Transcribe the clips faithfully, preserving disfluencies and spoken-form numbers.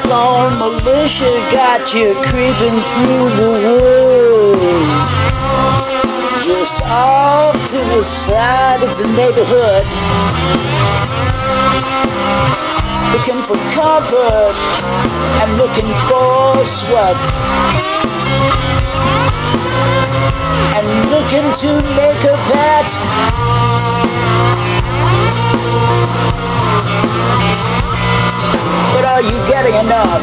lone militia got you creeping through the woods, just off to the side of the neighborhood, looking for comfort and looking for sweat, and looking to make a pet. But are you getting enough?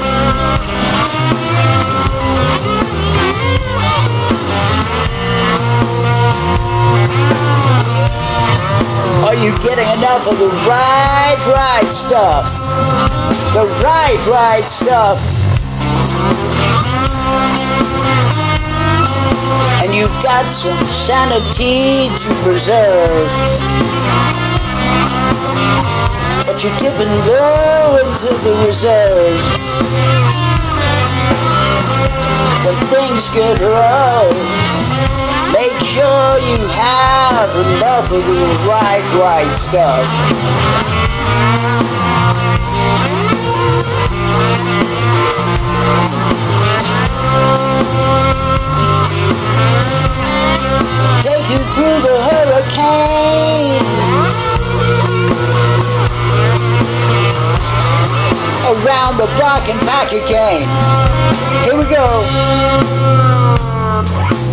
Are you getting enough of the right, right stuff? The right, right stuff. And you've got some sanity to preserve, but you're dipping low into the reserves. When things get rough, make sure you have enough of the right, right stuff. Take you through the hurricane, around the block and back again. Here we go.